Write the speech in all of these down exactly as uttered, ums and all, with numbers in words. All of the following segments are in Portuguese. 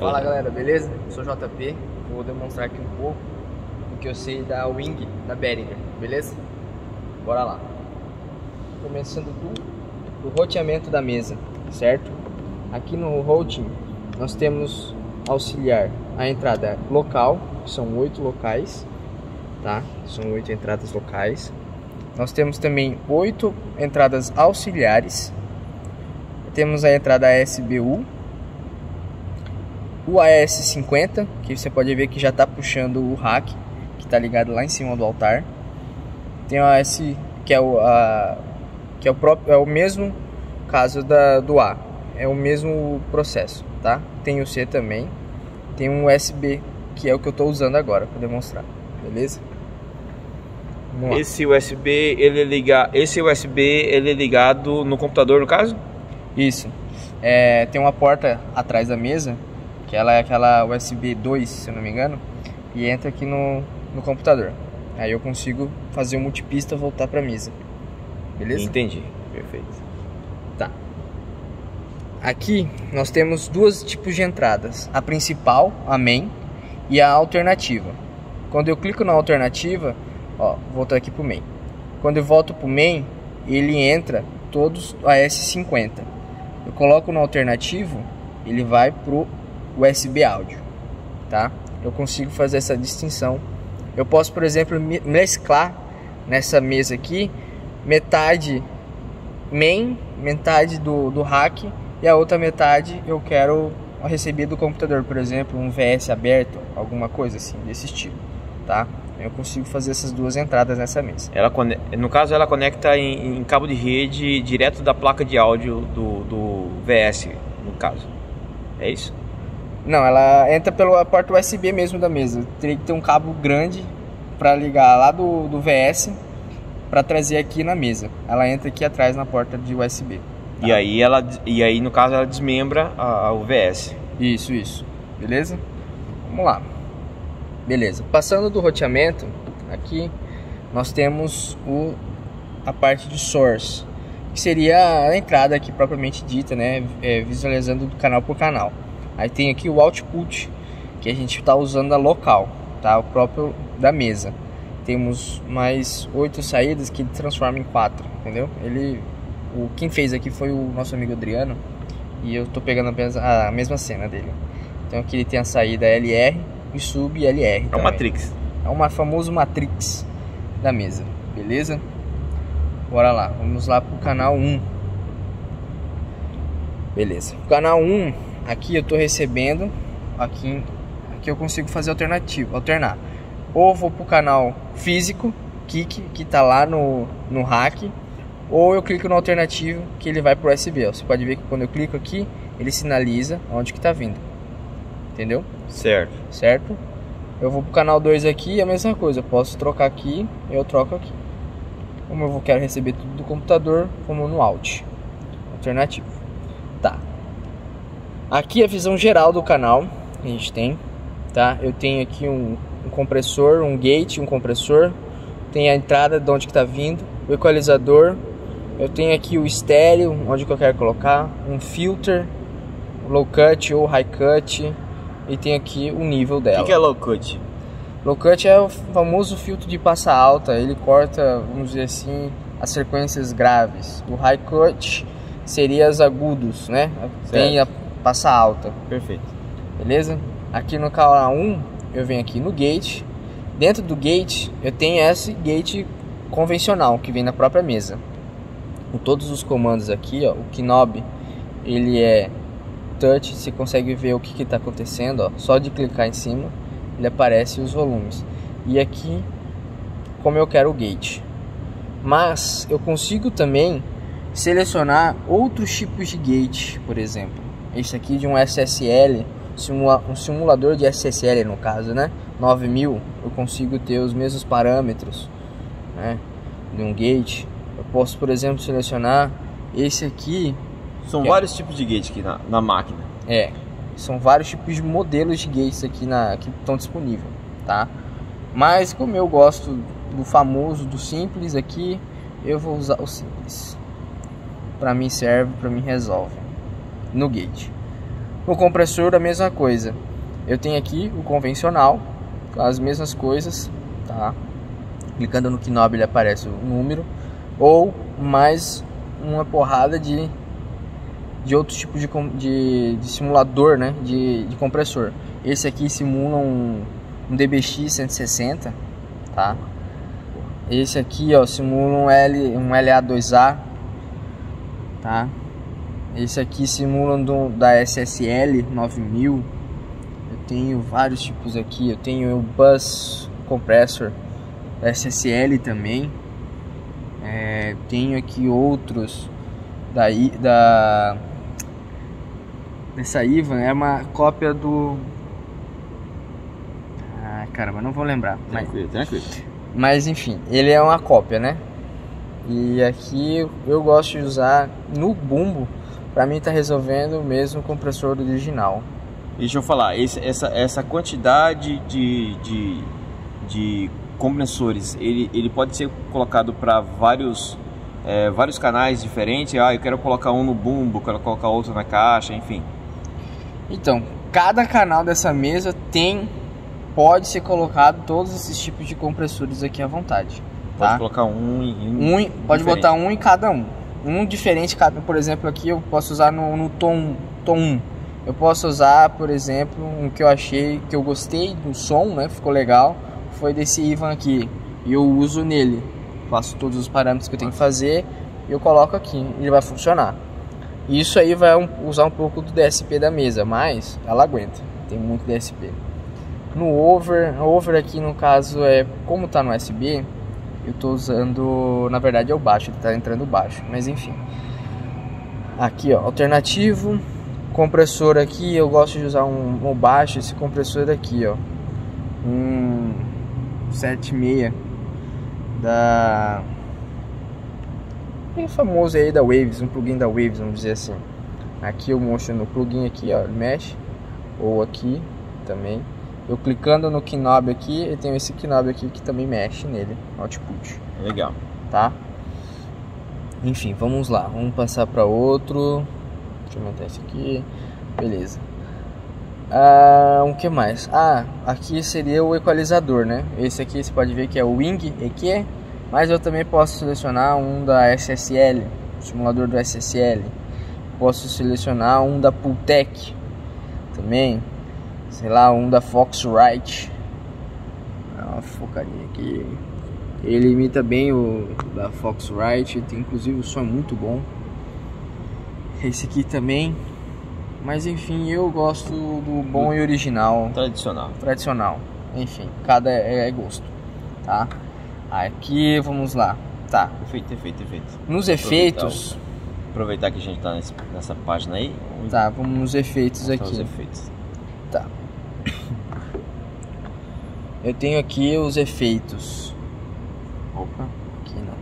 Fala galera, beleza? Eu sou o J P, vou demonstrar aqui um pouco o que eu sei da Wing da Behringer, beleza? Bora lá. Começando do, do roteamento da mesa, certo? Aqui no routing nós temos auxiliar a entrada local, que são oito locais, tá? São oito entradas locais. Nós temos também oito entradas auxiliares. Temos a entrada A S B U, o A S cinquenta, que você pode ver que já está puxando o rack, que está ligado lá em cima do altar. Tem o A S, que é o, a, que é o, próprio, é o mesmo caso da, do A, é o mesmo processo, tá? Tem o C também. Tem um U S B, que é o que eu estou usando agora para demonstrar, beleza? Esse U S B, ele é liga, esse U S B ele é ligado no computador, no caso? Isso. É, tem uma porta atrás da mesa, que ela é aquela U S B dois, se eu não me engano, e entra aqui no, no computador. Aí eu consigo fazer o multipista voltar para a mesa. Beleza? Entendi. Perfeito. Tá. Aqui nós temos dois tipos de entradas. A principal, a main, e a alternativa. Quando eu clico na alternativa, ó, voltar aqui pro main. Quando eu volto pro main, ele entra todos A S cinquenta. Eu coloco no alternativo, ele vai pro U S B áudio, tá? Eu consigo fazer essa distinção. Eu posso, por exemplo, mesclar nessa mesa aqui metade main, metade do, do rack, e a outra metade eu quero receber do computador, por exemplo, um V S aberto, alguma coisa assim desse estilo, tá? Eu consigo fazer essas duas entradas nessa mesa. Ela, no caso, ela conecta em, em cabo de rede direto da placa de áudio do, do V S, no caso. É isso? Não, ela entra pela porta U S B mesmo da mesa. Teria que ter um cabo grande para ligar lá do, do V S para trazer aqui na mesa. Ela entra aqui atrás na porta de U S B. Tá? E aí ela, e aí no caso ela desmembra a, a, o V S. Isso, isso. Beleza? Vamos lá. Beleza. Passando do roteamento, aqui nós temos o, a parte de source, que seria a entrada aqui propriamente dita, né? É, visualizando do canal por canal. Aí tem aqui o output, que a gente está usando a local, tá? O próprio da mesa. Temos mais oito saídas que ele transforma em quatro, entendeu? Ele, o, quem fez aqui foi o nosso amigo Adriano, e eu estou pegando apenas a mesma cena dele. Então aqui ele tem a saída L R e sub L R. É o Matrix. É o famoso Matrix da mesa, beleza? Bora lá, vamos lá pro canal um. Beleza, o canal um, aqui eu tô recebendo, aqui, aqui eu consigo fazer alternativo, alternar. Ou vou pro canal físico, kick, que tá lá no, no rack, ou eu clico no alternativo, que ele vai pro U S B. Você pode ver que quando eu clico aqui, ele sinaliza onde que tá vindo. Entendeu? Certo. Certo? Eu vou pro canal dois aqui, a mesma coisa. Eu posso trocar aqui, eu troco aqui. Como eu vou, quero receber tudo do computador, como no Alt. Alternativo. Tá. Aqui a visão geral do canal que a gente tem, tá? Eu tenho aqui um, um compressor, um gate, um compressor. Tem a entrada de onde que tá vindo, o equalizador. Eu tenho aqui o estéreo, onde que eu quero colocar, um filter, low cut ou high cut. E tem aqui o nível dela. O que, que é low cut? Low cut é o famoso filtro de passa alta. Ele corta, vamos dizer assim, as frequências graves. O high cut seria os agudos, né? Certo. Tem a passa alta. Perfeito. Beleza? Aqui no canal um, eu venho aqui no gate. Dentro do gate, eu tenho esse gate convencional, que vem na própria mesa. Com todos os comandos aqui, ó. O knob, ele é touch, você consegue ver o que está acontecendo, ó. Só de clicar em cima ele aparece os volumes. E aqui como eu quero o gate, mas eu consigo também selecionar outros tipos de gate. Por exemplo, esse aqui de um S S L, simula um simulador de S S L no caso, né, nove mil, eu consigo ter os mesmos parâmetros, né, de um gate. Eu posso, por exemplo, selecionar esse aqui. São vários tipos de gate aqui na, na máquina. É, são vários tipos de modelos de gates aqui na, que estão disponíveis, tá? Mas como eu gosto do famoso, do simples aqui, eu vou usar o simples. Para mim serve, para mim resolve no gate. No compressor a mesma coisa. Eu tenho aqui o convencional, as mesmas coisas, tá? Clicando no knob ele aparece o número, ou mais uma porrada de de outros tipos de, de, de simulador, né, de, de compressor. Esse aqui simula um, um D B X cento e sessenta, tá? Esse aqui, ó, simula um, L, um L A dois A, tá? Esse aqui simula um do, da S S L nove mil. Eu tenho vários tipos aqui. Eu tenho o Bus Compressor da S S L também. É, tenho aqui outros daí da dessa Ivan, é uma cópia do ah, caramba, não vou lembrar. Tranquilo, mas... tranquilo. Mas enfim, ele é uma cópia, né? E aqui eu gosto de usar no bumbo. Pra mim tá resolvendo o mesmo compressor do original. Deixa eu falar, esse, essa, essa quantidade de, de, de compressores, ele, ele pode ser colocado para vários, é, vários canais diferentes. Ah, eu quero colocar um no bumbo, quero colocar outro na caixa, enfim. Então, cada canal dessa mesa tem, pode ser colocado todos esses tipos de compressores aqui à vontade. Pode tá? colocar um em um, um pode diferente. botar um em cada um. Um diferente, cada, por exemplo, aqui eu posso usar no, no tom, tom um. Eu posso usar, por exemplo, um que eu achei, que eu gostei do som, né? Ficou legal. Foi desse Ivan aqui. E eu uso nele. Faço todos os parâmetros que eu tenho que fazer. E eu coloco aqui. Ele vai funcionar. Isso aí vai um, usar um pouco do D S P da mesa. Mas ela aguenta. Tem muito D S P. No over, over aqui no caso é... Como tá no U S B... Eu tô usando, na verdade é o baixo, ele tá entrando baixo, mas enfim. Aqui ó, alternativo, compressor aqui, eu gosto de usar um, um baixo, esse compressor aqui ó. Um sete seis da... bem famoso aí da Waves, um plugin da Waves, vamos dizer assim. Aqui eu mostro no plugin aqui ó, ele mexe, ou aqui também. Eu clicando no knob aqui, eu tenho esse knob aqui que também mexe nele, output. Legal. Tá? Enfim, vamos lá, vamos passar para outro. Deixa eu aumentar esse aqui. Beleza. Ah, o que mais? Ah, aqui seria o equalizador, né? Esse aqui você pode ver que é o Wing E Q, mas eu também posso selecionar um da S S L, simulador do S S L. Posso selecionar um da Pultec também. Sei lá, um da Foxrite. Dá uma focadinha aqui. Ele imita bem o da Foxrite. Tem inclusive o som é muito bom. Esse aqui também. Mas enfim, eu gosto do bom e original. Tradicional. Tradicional. Enfim, cada é, é gosto. Tá? Aqui, vamos lá. Tá. Efeito, efeito, efeito. Nos Aproveitar efeitos. O, aproveitar que a gente tá nesse, nessa página aí. Tá, vamos nos efeitos aqui. Os efeitos. Tá. Eu tenho aqui os efeitos. Opa, aqui não.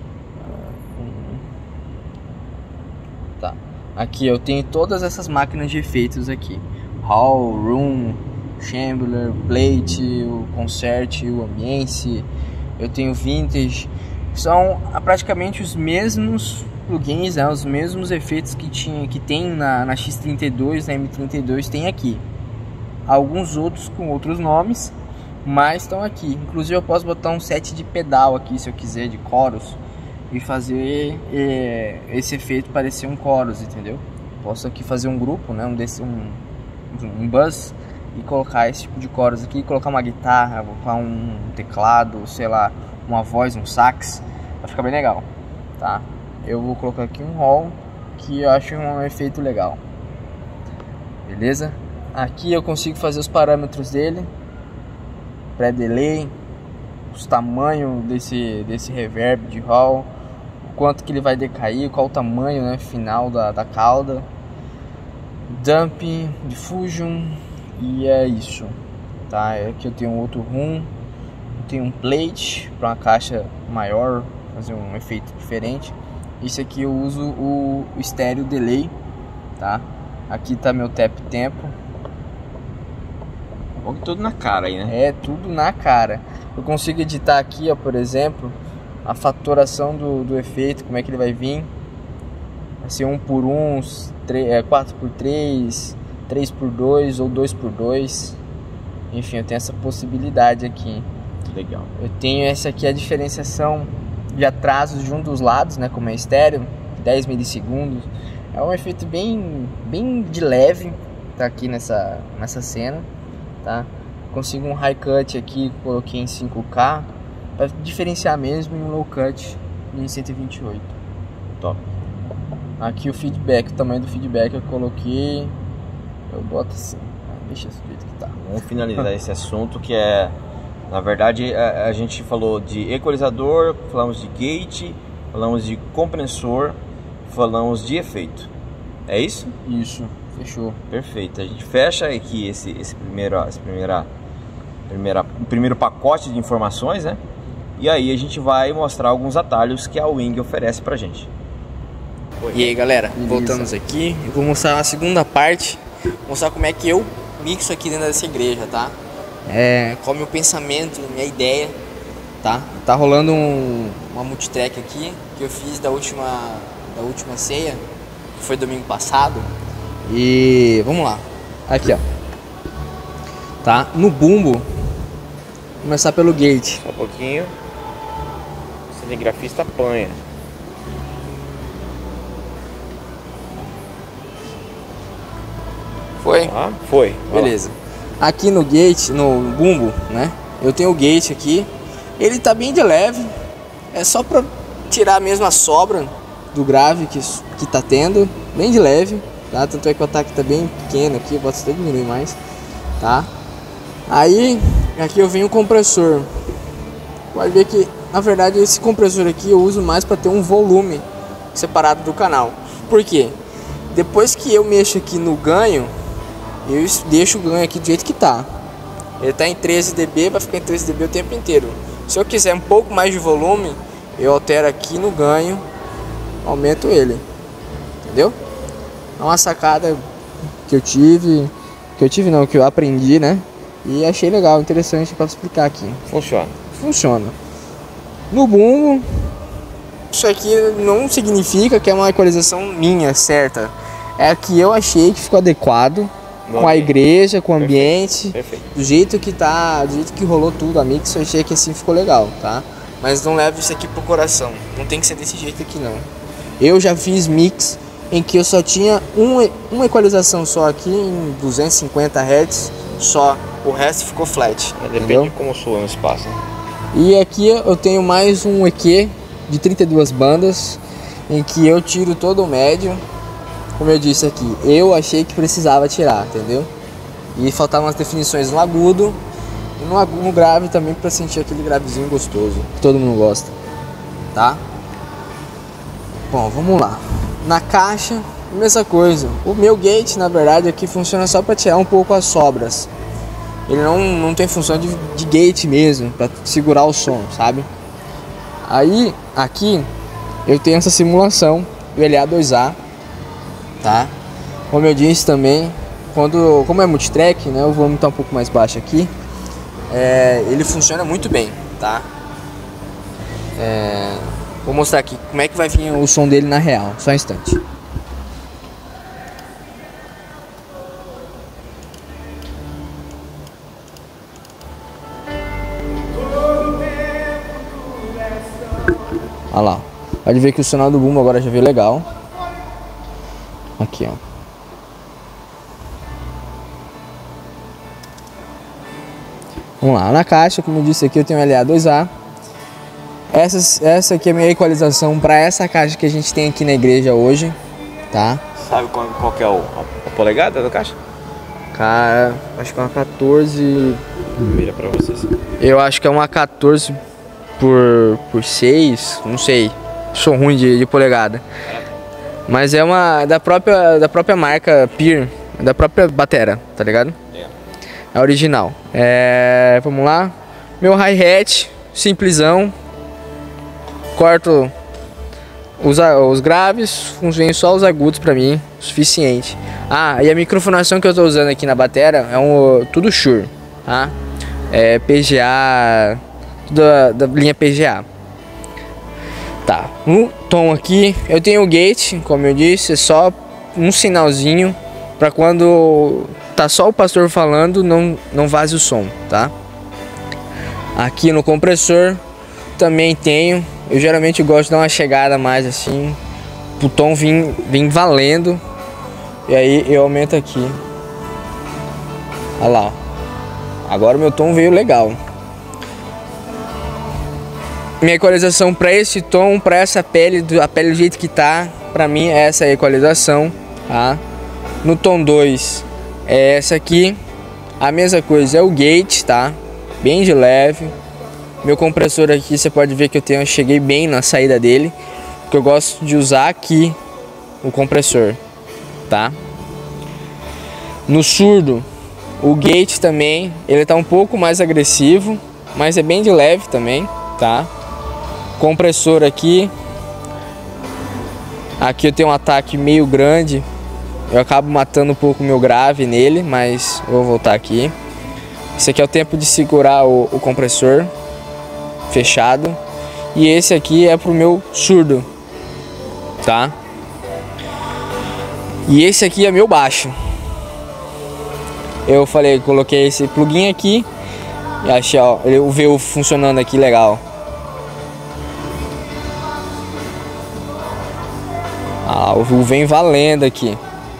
Tá. Aqui eu tenho todas essas máquinas de efeitos aqui. Hall, Room, Chamber, Plate, o Concert, o Ambience. Eu tenho Vintage. São praticamente os mesmos plugins, né? Os mesmos efeitos que tinha, que tem na, na X trinta e dois, na M trinta e dois tem aqui. Alguns outros com outros nomes, mas estão aqui. Inclusive eu posso botar um set de pedal aqui se eu quiser, de chorus, e fazer é, esse efeito parecer um chorus, entendeu? Posso aqui fazer um grupo, né, um, desse, um, um buzz, e colocar esse tipo de chorus aqui, colocar uma guitarra, colocar um teclado, sei lá, uma voz, um sax, vai ficar bem legal, tá? Eu vou colocar aqui um roll, que eu acho um efeito legal, beleza? Aqui eu consigo fazer os parâmetros dele, pré-delay, os tamanhos desse, desse reverb de hall, o quanto que ele vai decair, qual o tamanho, né, final da, da cauda, dump, diffusion, e é isso, tá? Aqui eu tenho outro room, eu tenho um plate para uma caixa maior, fazer um efeito diferente. Esse aqui eu uso o, o stereo delay, tá? Aqui tá meu tap tempo. Tudo na cara aí, né? É, tudo na cara. Eu consigo editar aqui, ó, por exemplo, a faturação do, do efeito, como é que ele vai vir. Vai ser um por um, quatro por três, três por dois ou dois por dois. Enfim, eu tenho essa possibilidade aqui. Legal. Eu tenho essa aqui, a diferenciação de atrasos de um dos lados, né, como é estéreo, dez milissegundos. É um efeito bem, bem de leve, tá aqui nessa, nessa cena, tá? Consigo um high cut aqui, coloquei em cinco K, para diferenciar mesmo, e um low cut em cento e vinte e oito. Top. Aqui o feedback, o tamanho do feedback eu coloquei, eu boto assim, deixa esse jeito que tá. Vamos finalizar esse assunto que é, na verdade, a, a gente falou de equalizador, falamos de gate, falamos de compressor, falamos de efeito. É isso? Isso, fechou. Perfeito. A gente fecha aqui esse, esse, primeiro, esse primeira, primeira, primeiro pacote de informações, né? E aí a gente vai mostrar alguns atalhos que a Wing oferece pra gente. E aí galera, voltamos aqui. Eu vou mostrar a segunda parte, mostrar como é que eu mixo aqui dentro dessa igreja, tá? É, qual é o meu pensamento, minha ideia, tá? Tá rolando um, uma multitrack aqui que eu fiz da última, da última ceia, que foi domingo passado. E vamos lá, aqui ó, tá? No bumbo, vou começar pelo gate. Só um pouquinho. O cinegrafista apanha. Foi? Ah, foi. Beleza. Aqui no gate, no bumbo, né? Eu tenho o gate aqui. Ele tá bem de leve. É só pra tirar mesmo a sobra do grave que, que tá tendo. Bem de leve, tá? Tanto é que o ataque tá bem pequeno aqui. Eu posso até diminuir mais, tá? Aí, aqui eu venho o compressor. Pode ver que, na verdade, esse compressor aqui eu uso mais pra ter um volume separado do canal. Por quê? Depois que eu mexo aqui no ganho, eu deixo o ganho aqui do jeito que tá. Ele tá em treze decibéis, vai ficar em treze decibéis o tempo inteiro. Se eu quiser um pouco mais de volume, eu altero aqui no ganho, aumento ele. Entendeu? É uma sacada que eu tive, que eu tive não, que eu aprendi, né? E achei legal, interessante para explicar aqui. Funciona. Funciona. No bumbo, isso aqui não significa que é uma equalização minha, certa. É a que eu achei que ficou adequado com a igreja, com o ambiente, Perfeito. do jeito que tá, do jeito que rolou tudo a mix, eu achei que assim ficou legal, tá? Mas não leve isso aqui pro coração, não tem que ser desse jeito aqui não. Eu já fiz mix em que eu só tinha um, uma equalização só aqui em duzentos e cinquenta hertz, só, o resto ficou flat. É, depende entendeu? de como soa no espaço. Né? E aqui eu tenho mais um E Q de trinta e duas bandas, em que eu tiro todo o médio. Como eu disse aqui, eu achei que precisava tirar, entendeu? E faltavam umas definições no agudo e no, agudo, no grave também, para sentir aquele gravezinho gostoso, que todo mundo gosta, tá? Bom, vamos lá. Na caixa, mesma coisa. O meu gate, na verdade, aqui funciona só para tirar um pouco as sobras. Ele não, não tem função de, de gate mesmo, para segurar o som, sabe? Aí, aqui, eu tenho essa simulação do L A dois A, tá? Como eu disse também, quando, como é multitrack, né, o volume tá um pouco mais baixo aqui, é, ele funciona muito bem, tá? É, vou mostrar aqui como é que vai vir o som dele na real, só um instante. Olha lá, pode ver que o sinal do bumbo agora já veio legal. Aqui, ó. Vamos lá, na caixa, como eu disse aqui, eu tenho L A dois A. Essa, essa aqui é a minha equalização para essa caixa que a gente tem aqui na igreja hoje, tá? Sabe qual, qual que é o, a, a polegada da caixa? Cara, acho que é uma quatorze... Vira pra vocês. Eu acho que é uma quatorze por, por seis, não sei. Sou ruim de, de polegada. Mas é uma da própria, da própria marca Peer, da própria batera, tá ligado? É. A original. É, vamos lá. Meu hi-hat, simplesão. Corto os, os graves, vem só os agudos pra mim, suficiente. Ah, e a microfonação que eu tô usando aqui na batera é um, tudo Shure, tá? É P G A, tudo da, da linha P G A. Tá, no tom aqui eu tenho o gate, como eu disse, é só um sinalzinho para quando tá só o pastor falando, não, não vaze o som, tá? Aqui no compressor também tenho, eu geralmente gosto de dar uma chegada mais assim, o tom vir, vir valendo, e aí eu aumento aqui. Olha lá, agora o meu tom veio legal. Minha equalização para esse tom, para essa pele, a pele do jeito que tá, para mim essa é a equalização, tá? No tom dois é essa aqui, a mesma coisa é o gate, tá? Bem de leve. Meu compressor aqui, você pode ver que eu tenho, eu cheguei bem na saída dele, porque eu gosto de usar aqui o compressor, tá? No surdo, o gate também, ele tá um pouco mais agressivo, mas é bem de leve também, tá? Compressor aqui, aqui eu tenho um ataque meio grande, eu acabo matando um pouco o meu grave nele, mas eu vou voltar aqui. Esse aqui é o tempo de segurar o, o compressor fechado, e esse aqui é pro meu surdo, tá? E esse aqui é meu baixo. Eu falei, coloquei esse plugin aqui e achei, ó, o V U funcionando aqui legal. Ah, o V U vem valendo aqui.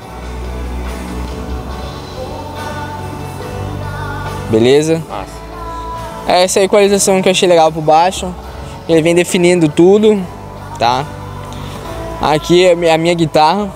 Beleza? Massa. Essa é a equalização que eu achei legal pro baixo. Ele vem definindo tudo, tá? Aqui é a minha guitarra.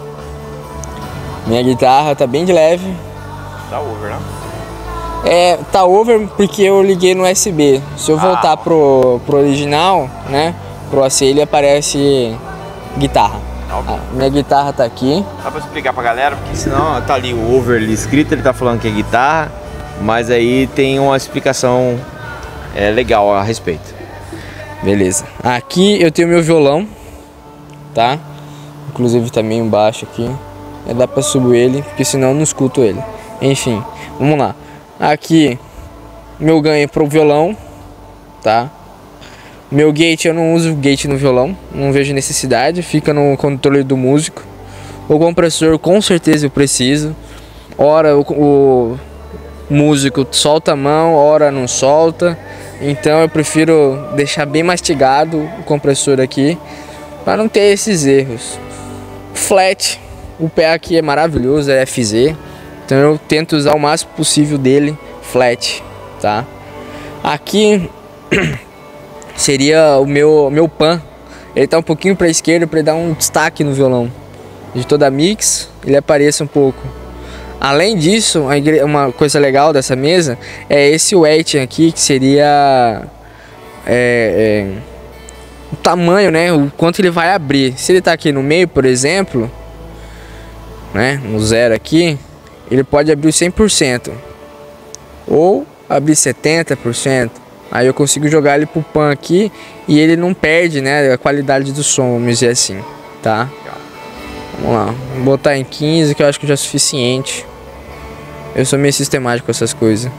Minha guitarra tá bem de leve. Tá over, né? É, tá over porque eu liguei no U S B. Se eu Ah. voltar pro, pro original, né? Pro A C, ele aparece guitarra. Ok. Ah, minha guitarra tá aqui. Dá pra explicar pra galera? Porque senão tá ali o over ali escrito, ele tá falando que é guitarra, mas aí tem uma explicação é, legal a respeito. Beleza. Aqui eu tenho meu violão, tá? Inclusive também embaixo aqui. É, dá pra subir ele, porque senão eu não escuto ele. Enfim, vamos lá. Aqui, meu ganho pro violão, tá? Meu gate, eu não uso gate no violão, não vejo necessidade, fica no controle do músico. O compressor, com certeza eu preciso. Ora o, o músico solta a mão, ora não solta. Então eu prefiro deixar bem mastigado o compressor aqui, para não ter esses erros. Flat, o pé aqui é maravilhoso, é F Z. Então eu tento usar o máximo possível dele flat, tá? Aqui seria o meu meu pan. Ele tá um pouquinho para a esquerda para dar um destaque no violão. De toda a mix, ele apareça um pouco. Além disso, uma coisa legal dessa mesa é esse weight aqui, que seria é, é, o tamanho, né? O quanto ele vai abrir. Se ele tá aqui no meio, por exemplo, né? No zero aqui, ele pode abrir cem por cento ou abrir setenta por cento. Aí eu consigo jogar ele pro pan aqui e ele não perde, né, a qualidade do som, vamos dizer assim, tá? Vamos lá, vou botar em quinze, que eu acho que já é suficiente. Eu sou meio sistemático com essas coisas.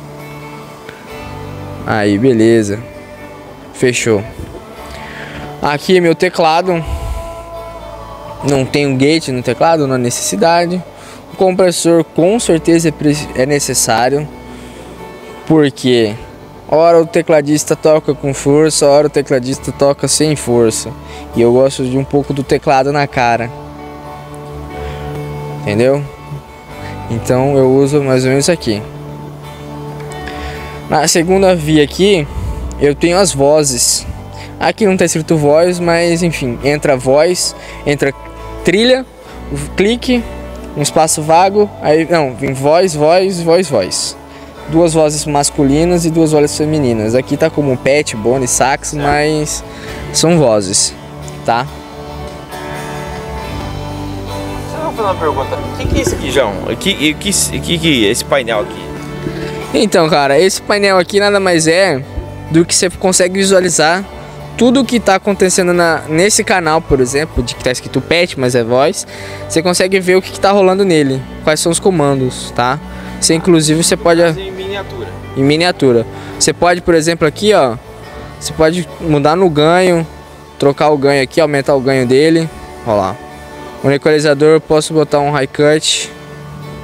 Aí, beleza. Fechou. Aqui meu teclado. Não tem um gate no teclado, não há necessidade. O compressor com certeza é necessário, porque ora o tecladista toca com força, ora o tecladista toca sem força. E eu gosto de um pouco do teclado na cara. Entendeu? Então eu uso mais ou menos aqui. Na segunda via aqui, eu tenho as vozes. Aqui não está escrito voz, mas enfim, entra voz, entra trilha, clique, um espaço vago, aí não, vem voz, voz, voz, voz. Duas vozes masculinas e duas vozes femininas. Aqui tá como pet, bone, sax, mas são vozes, tá? Deixa eu fazer uma pergunta. O que, que é isso aqui, João? O que, que, que, que esse painel aqui? Então, cara, esse painel aqui nada mais é do que você consegue visualizar tudo o que está acontecendo na, nesse canal, por exemplo, de que está escrito pet, mas é voz. Você consegue ver o que está rolando nele, quais são os comandos, tá? Você inclusive você pode em miniatura. Em miniatura. Você pode, por exemplo, aqui, ó, você pode mudar no ganho, trocar o ganho aqui, aumentar o ganho dele. Ó lá. No equalizador eu posso botar um high cut.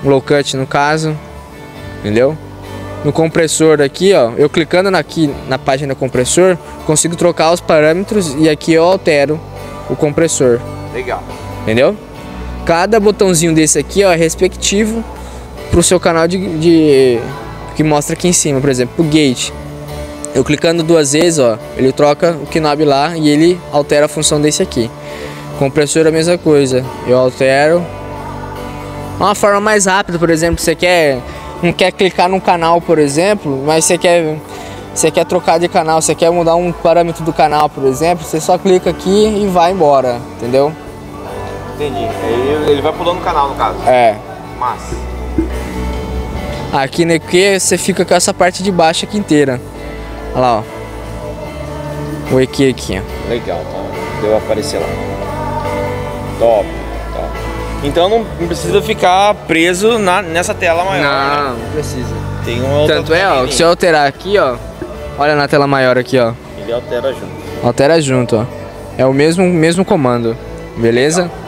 um low cut no caso, entendeu? No compressor aqui, ó, eu clicando aqui na página compressor, consigo trocar os parâmetros e aqui eu altero o compressor. Legal. Entendeu? Cada botãozinho desse aqui, ó, é respectivo pro seu canal de, de que mostra aqui em cima, por exemplo, o gate. Eu clicando duas vezes, ó, ele troca o knob lá e ele altera a função desse aqui. Compressor é a mesma coisa, eu altero. Uma forma mais rápida, por exemplo, você quer não quer clicar num canal, por exemplo, mas você quer você quer trocar de canal, você quer mudar um parâmetro do canal, por exemplo, você só clica aqui e vai embora, entendeu? Entendi. Aí ele vai pulando o canal, no caso. É. Massa. Aqui no E Q você fica com essa parte de baixo aqui inteira. Olha lá, ó. O E Q aqui, ó. Legal, tá? Deu aparecer lá. Top, top. Então não precisa ficar preso na, nessa tela maior. Não, né? não precisa. Tem uma outra. Tanto é, ó, se eu alterar aqui, ó. Olha na tela maior aqui, ó. Ele altera junto. Altera junto, ó. É o mesmo, mesmo comando. Beleza? Legal.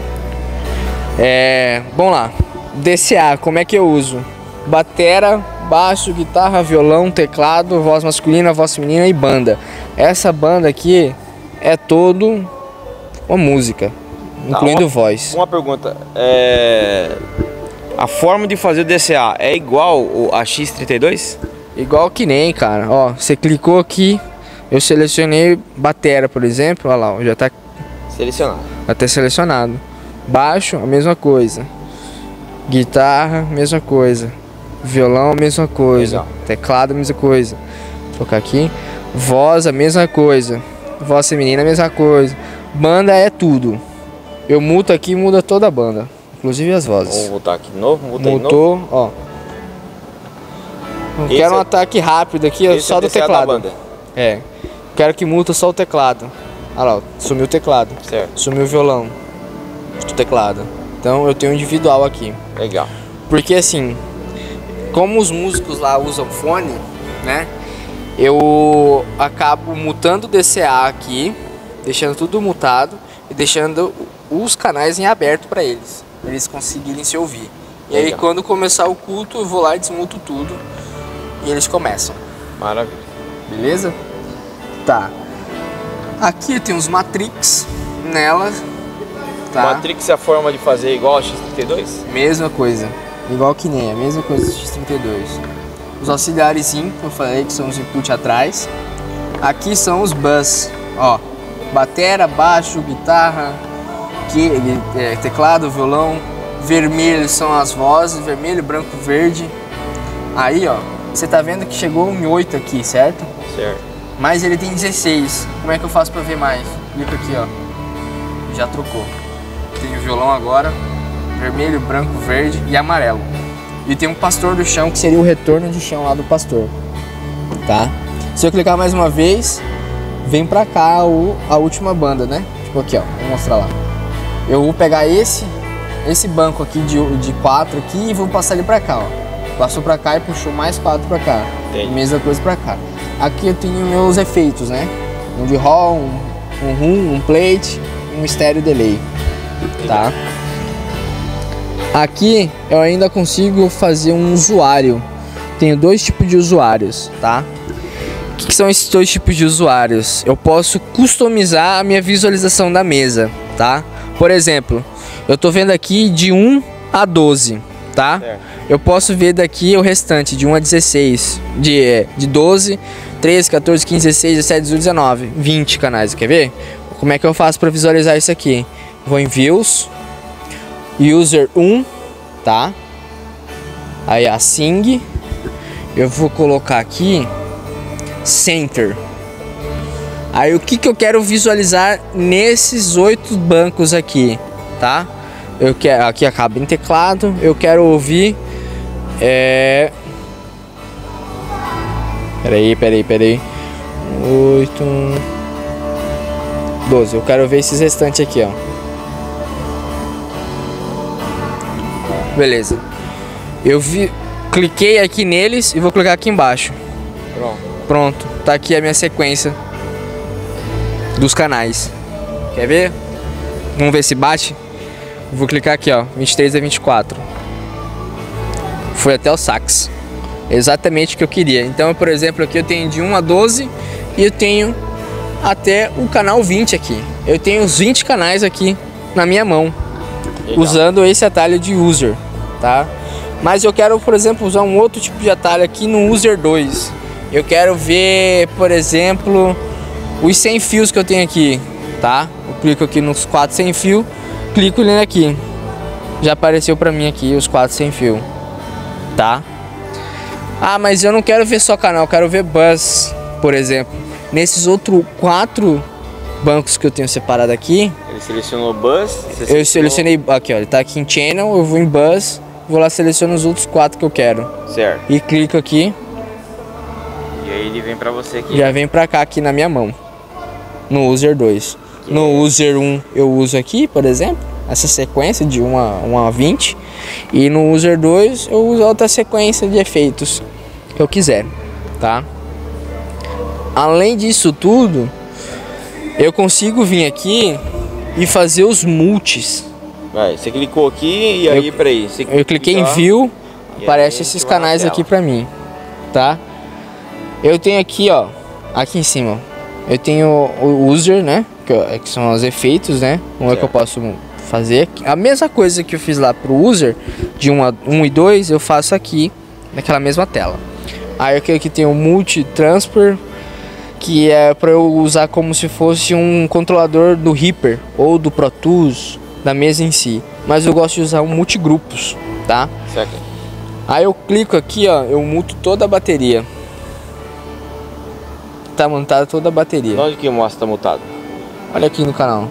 É. Vamos lá. D C A, como é que eu uso? Batera, baixo, guitarra, violão, teclado, voz masculina, voz feminina e banda. Essa banda aqui é todo uma música, incluindo tá, uma, voz. Uma pergunta, é... a forma de fazer o D C A é igual a X trinta e dois? Igual que nem, cara. Ó, você clicou aqui, eu selecionei batera, por exemplo, olha lá, já tá selecionado. Até selecionado. Baixo, a mesma coisa. Guitarra, mesma coisa. Violão, a mesma coisa. Legal. Teclado, a mesma coisa. Vou colocar aqui. Voz, a mesma coisa. Voz feminina, a mesma coisa. Banda é tudo. Eu muto aqui e muda toda a banda, inclusive as vozes. Vamos voltar aqui de novo. Muta Mutou, de novo. ó. Não esse quero é... um ataque rápido aqui, ó, só é do teclado. É. Quero que muta só o teclado. Olha lá, ó, sumiu o teclado. Certo. Sumiu o violão do teclado. Então eu tenho individual aqui. Legal. Porque assim, como os músicos lá usam fone, né? Eu acabo mutando o D C A aqui, deixando tudo mutado e deixando os canais em aberto para eles, pra eles conseguirem se ouvir. E aí quando começar o culto, eu vou lá e desmuto tudo e eles começam. Maravilha. Beleza? Tá. Aqui tem os Matrix nelas. Tá. Matrix é a forma de fazer igual a X trinta e dois? Mesma coisa. Igual que nem, a mesma coisa do X trinta e dois. Os auxiliares sim, que eu falei que são os input atrás. Aqui são os bus, ó. Batera, baixo, guitarra, que, é, teclado, violão. Vermelho são as vozes, vermelho, branco, verde. Aí, ó, você tá vendo que chegou um oito aqui, certo? Certo. Mas ele tem dezesseis. Como é que eu faço pra ver mais? Clica aqui, ó. Já trocou. Tem o violão agora, vermelho, branco, verde e amarelo. E tem um pastor do chão, que seria o retorno de chão lá do pastor. Tá? Se eu clicar mais uma vez, vem pra cá o, a última banda, né? Tipo aqui, ó. Vou mostrar lá. Eu vou pegar esse, esse banco aqui de, de quatro aqui e vou passar ele pra cá, ó. Passou pra cá e puxou mais quatro pra cá. Entendi. Mesma coisa pra cá. Aqui eu tenho meus efeitos, né? Um de hall, um, um room, um plate, um stereo delay. Tá? Aqui eu ainda consigo fazer um usuário. Tenho dois tipos de usuários, tá? O que, que são esses dois tipos de usuários? Eu posso customizar a minha visualização da mesa, tá? Por exemplo, eu tô vendo aqui de um a doze, tá? Certo. Eu posso ver daqui o restante de um a dezesseis, de, de doze, treze, quatorze, quinze, dezesseis, dezessete, dezoito, dezenove, vinte canais, quer ver? Como é que eu faço para visualizar isso aqui? Vou em Views, User um, tá? Aí a Sing, eu vou colocar aqui Center. Aí o que que eu quero visualizar nesses oito bancos aqui, tá? Eu quero, aqui acaba em teclado, eu quero ouvir é... Peraí, peraí, peraí oito doze, eu quero ver esses restantes aqui, ó. Beleza. Eu vi, cliquei aqui neles e vou clicar aqui embaixo. Pronto. Pronto, tá aqui a minha sequência dos canais. Quer ver? Vamos ver se bate. Vou clicar aqui, ó, vinte e três a vinte e quatro. Foi até o sax. Exatamente o que eu queria. Então, por exemplo, aqui eu tenho de um a doze e eu tenho até o canal vinte aqui. Eu tenho os vinte canais aqui na minha mão. Legal. Usando esse atalho de user, tá? Mas eu quero, por exemplo, usar um outro tipo de atalho aqui no user dois. Eu quero ver, por exemplo, os sem fios que eu tenho aqui, tá? Eu clico aqui nos quatro sem fio, clico nele aqui. Já apareceu pra mim aqui os quatro sem fio, tá? Ah, mas eu não quero ver só canal, eu quero ver bus, por exemplo. Nesses outros quatro bancos que eu tenho separado aqui. Ele selecionou bus? Eu selecionou... selecionei aqui, ó. Ele tá aqui em channel, eu vou em bus, vou lá seleciono os outros quatro que eu quero. Certo. E clico aqui. E aí ele vem pra você aqui. Já vem pra cá aqui na minha mão. No user dois. Que no é? user um eu uso aqui, por exemplo, essa sequência de um a vinte. E no user dois eu uso outra sequência de efeitos que eu quiser, tá? Além disso tudo, eu consigo vir aqui e fazer os multis. Vai, você clicou aqui e aí, eu, peraí. Você eu cliquei em view, aparece esses canais aqui pra mim, tá? Eu tenho aqui, ó, aqui em cima, eu tenho o user, né? Que, que são os efeitos, né? Como é que eu posso fazer? A mesma coisa que eu fiz lá pro user, de um e dois, eu faço aqui, naquela mesma tela. Aí aqui, aqui tem o multi transfer, que é para eu usar como se fosse um controlador do Reaper ou do Pro Tools, da mesa em si. Mas eu gosto de usar um multigrupos, tá? Certo. Aí eu clico aqui, ó, eu muto toda a bateria. Tá montada toda a bateria. Onde que mostra tá mutado? Olha aqui no canal.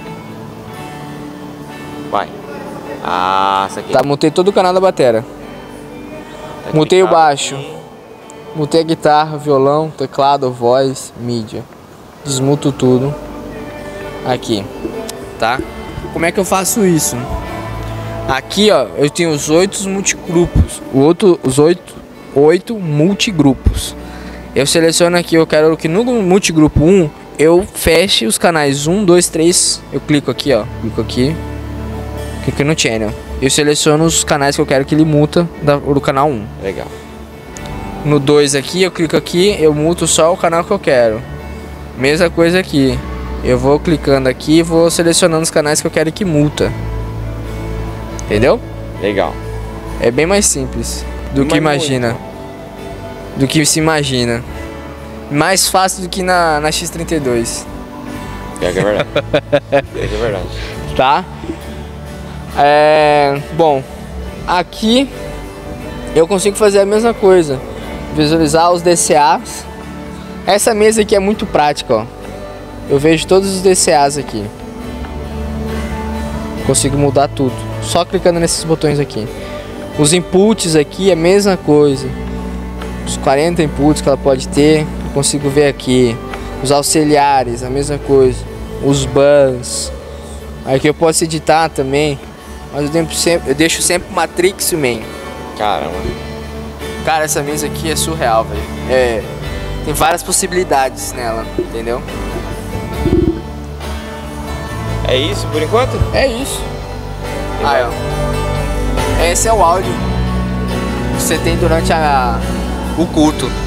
Vai. Ah, essa aqui. Tá, mutei todo o canal da bateria. Tá, mutei o baixo. Aqui. Mutei a guitarra, violão, teclado, voz, mídia. Desmuto tudo. Aqui, tá? Como é que eu faço isso? Aqui, ó, eu tenho os oito multigrupos. O outro, os oito, oito multigrupos. Eu seleciono aqui, eu quero que no multigrupo um eu feche os canais um, dois, três. Eu clico aqui, ó. Clico aqui. Clico no channel. Eu seleciono os canais que eu quero que ele muta do canal um. Legal. No dois aqui, eu clico aqui, eu muto só o canal que eu quero. Mesma coisa aqui. Eu vou clicando aqui e vou selecionando os canais que eu quero que multa. Entendeu? Legal. É bem mais simples do que imagina. Do que se imagina. Mais fácil do que na, na X trinta e dois. É, é verdade. É verdade. Tá? É... Bom, aqui eu consigo fazer a mesma coisa. Visualizar os D C As. Essa mesa aqui é muito prática, ó. Eu vejo todos os D C As aqui. Consigo mudar tudo só clicando nesses botões aqui. Os inputs aqui é a mesma coisa. Os quarenta inputs que ela pode ter, eu consigo ver aqui. Os auxiliares, a mesma coisa. Os buttons. Aqui eu posso editar também. Mas eu, tempo sempre, eu deixo sempre Matrix Main. Caramba. Cara, essa mesa aqui é surreal, velho. É, tem várias possibilidades nela, entendeu? É isso por enquanto? É isso. Aí, ó. Esse é o áudio que você tem durante a, o culto.